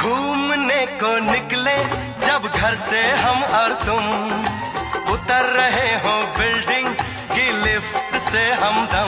घूमने को निकले जब घर से हम और तुम, उतर रहे हो बिल्डिंग की लिफ्ट से हमदम।